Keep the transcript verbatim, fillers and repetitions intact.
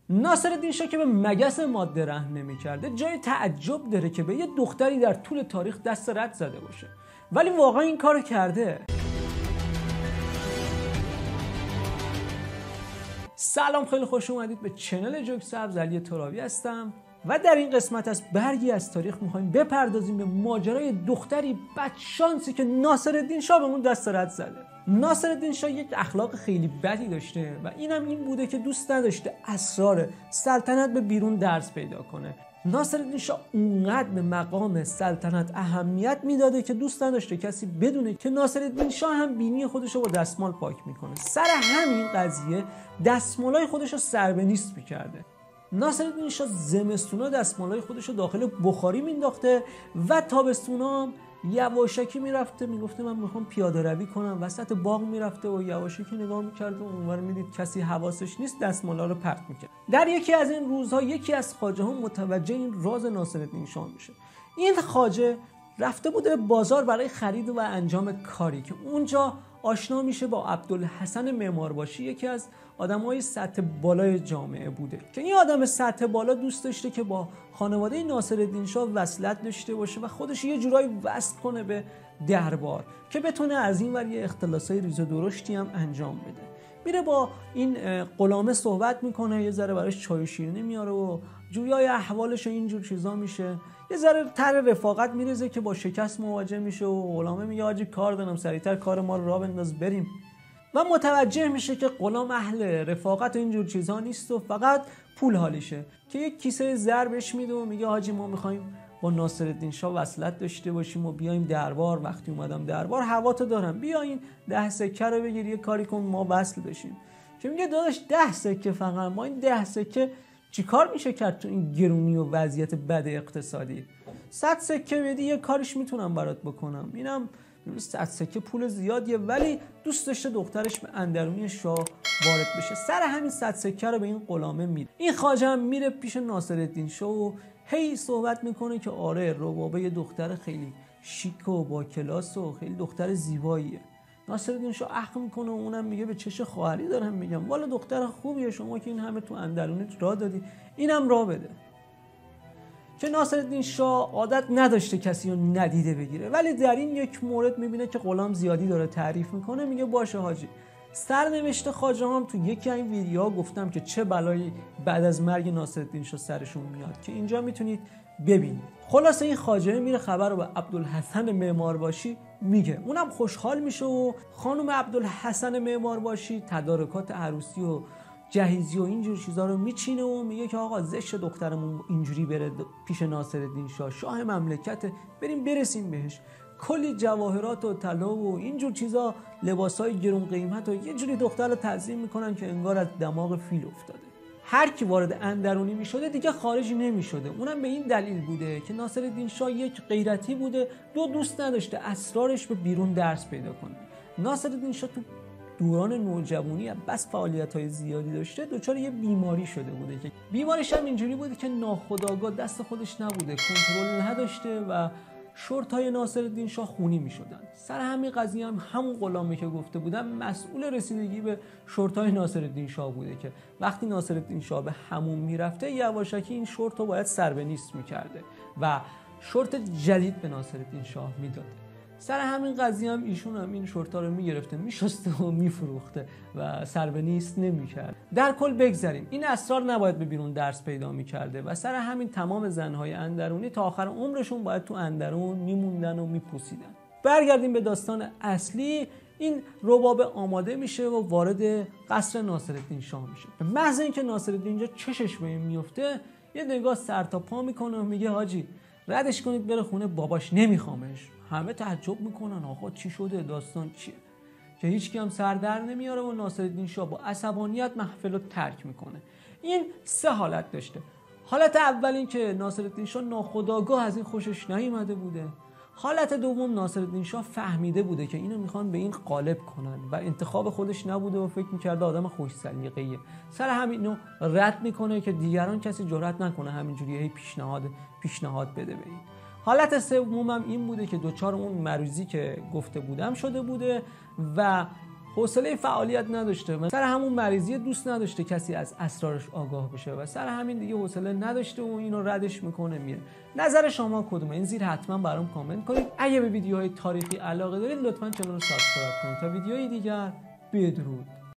ناصرالدین شاه که به مگس ماده رحم نمی‌کرده جای تعجب داره که به یه دختری در طول تاریخ دست رد زده باشه، ولی واقعا این کارو کرده. سلام، خیلی خوش اومدید به چنل جوک سبز. علی ترابی هستم و در این قسمت از برگی از تاریخ میخوایم بپردازیم به ماجرای دختری بدشانسی که ناصرالدین شاه بهمون دست رد زده. ناصرالدین شاه یک اخلاق خیلی بدی داشته و اینم این بوده که دوست نداشته اسرار سلطنت به بیرون درز پیدا کنه. ناصرالدین شاه اونقدر به مقام سلطنت اهمیت میداده که دوست نداشته کسی بدونه که ناصرالدین شاه هم بینی خودش رو با دستمال پاک میکنه. سر همین قضیه دستمالای خودش رو سر به نیست میکرده. ناصرالدین شاه زمستونا دستمالای خودش رو داخل بخاری مینداخته و تابستونا یواشکی میرفته میگفته من میخوام پیاده روی کنم، وسط باغ میرفته و یواشکی نگاه میکرد و اونور میدید کسی حواسش نیست، دستمالا رو پرت میکرد. در یکی از این روزها یکی از خواجه ها متوجه این راز ناصرالدین شاه میشه. این خواجه رفته بوده بازار برای خرید و انجام کاری که اونجا آشنا میشه با عبدالحسن معمارباشی، یکی از آدمای سطح بالای جامعه بوده که این آدم سطح بالا دوست داشته که با خانواده ناصرالدین شاه وصلت داشته باشه و خودش یه جورایی وصل کنه به دربار که بتونه از این ور یه اختلاسای ریز و درشتی هم انجام بده. میره با این غلامه صحبت میکنه، یه ذره براش چای و شیرینی میاره و جویای احوالش و اینجور چیزا میشه. یه ذره تر رفاقت میرزه که با شکست مواجه میشه و غلامه میگه آجی کار دارم، سریعتر کار ما رو راه بنداز بریم. و متوجه میشه که غلام اهل رفاقت و اینجور چیزها نیست و فقط پول حالیشه که یک کیسه زر بهش میده و میگه حاجی ما میخوایم با ناصرالدین شاه وصلت داشته باشیم و بیایم دربار. وقتی اومدم دربار هواتو دارم، بیا این ده سکه رو بگیر یه کاری کن ما وصل بشیم. که میگه داداش ده سکه فقط، ما این ده سکه چیکار میشه کرد تو این گرونی و وضعیت بد اقتصادی؟ صد سکه بدی یه کارش میتونم برات بکنم. اینم صد سکه پول زیادیه، ولی دوست داشته دخترش به اندرونی شاه وارد بشه. سر همین صد سکه رو به این غلامه میده. این خواجه هم میره پیش ناصرالدین شاه و هی صحبت میکنه که آره ربابه یه دختر خیلی شیک و با کلاس و خیلی دختر زیباییه. ناصرالدین شاه اخ میکنه و اونم میگه به چش خواهری دارم میگم، والا دختر خوبیه، شما که این همه تو اندرونیت راه دادی اینم راه بده. که ناصرالدین شاه عادت نداشته کسی رو ندیده بگیره، ولی در این یک مورد میبینه که غلام زیادی داره تعریف میکنه، میگه باشه حاجی. سرنوشت خواجه هم تو یکی این ویدیوها گفتم که چه بلایی بعد از مرگ ناصرالدین شاه سرشون میاد که اینجا میتونید ببینید. خلاصه این خواجه میره خبر رو به عبدالحسن معمارباشی میگه، اونم خوشحال میشه و خانم عبدالحسن معمارباشی تدارکات عروسی و جهیزی و اینجور چیزا رو میچینه و میگه که آقا زشت دخترمون اینجوری بره پیش ناصرالدین شاه، شاه مملکته، بریم برسیم بهش. کلی جواهرات و طلا و اینجور چیزا، لباسای گرون قیمت و یه جوری دختر رو تعظیم میکنن که انگار از دماغ فیل افتاده. هر کی وارد اندرونی میشده دیگه خارجی نمیشده. اونم به این دلیل بوده که ناصرالدین شاه یک غیرتی بوده، دو دوست نداشته اسرارش به بیرون درس پیدا کنه. ناصرالدین شاه تو دوران نوجوانی بس فعالیت‌های زیادی داشته، دچار یه بیماری شده بوده که بیماریش هم اینجوری بوده که ناخودآگاه دست خودش نبوده، کنترل نداشته و شورت‌های ناصرالدین شاه خونی می‌شدن. سر همین قضیه هم همون غلامی که گفته بودم مسئول رسیدگی به شورت‌های ناصرالدین شاه بوده که وقتی ناصرالدین شاه به حموم میرفته یواشکی این شورت رو باید سر به نیست می‌کرده و شورت جدید به ناصرالدین شاه میداده. سر همین قضیه هم ایشون هم این شورتا رو میگرفته میشسته و میفروخته و سر به نیست نمیکرد. در کل بگذاریم این اسرار نباید به بیرون درس پیدا میکرده و سر همین تمام زنهای اندرونی تا آخر عمرشون باید تو اندرون میموندن و میپوسیدن. برگردیم به داستان اصلی. این ربابه آماده میشه و وارد قصر ناصرالدین شاه میشه. به محض اینکه ناصرالدین اینجا چشش به این میفته یه نگاه سر تا پا میکنه و میگه حاجی ردش کنید بره خونه باباش، نمیخوامش. همه تعجب میکنن آقا چی شده، داستان چیه؟ که هیچ کی هم سر در نمیاره و ناصرالدین شاه با عصبانیت محفل رو ترک میکنه. این سه حالت داشته. حالت اول این که ناصرالدین شاه ناخودآگاه از این خوشش نیامده بوده. حالت دوم ناصرالدین شاه فهمیده بوده که اینو میخوان به این قالب کنن و انتخاب خودش نبوده و فکر میکرده آدم خوش سلیقه‌ایه. سر همینو رد میکنه که دیگران کسی جرئت نکنه همینجوری هی پیشنهاد پیشنهاد بده به این. حالت سومم این بوده که دوچار اون مریضی که گفته بودم شده بوده و حوصله فعالیت نداشته و سر همون مریضی دوست نداشته کسی از اسرارش آگاه بشه و سر همین دیگه حوصله نداشته و اینو ردش میکنه میره. نظر شما کدومه؟ این زیر حتما برام کامنت کنید. اگه به ویدیوهای تاریخی علاقه دارید لطفاً چنل رو سابسکرایب کنید. تا ویدیوهای دیگر بدرود.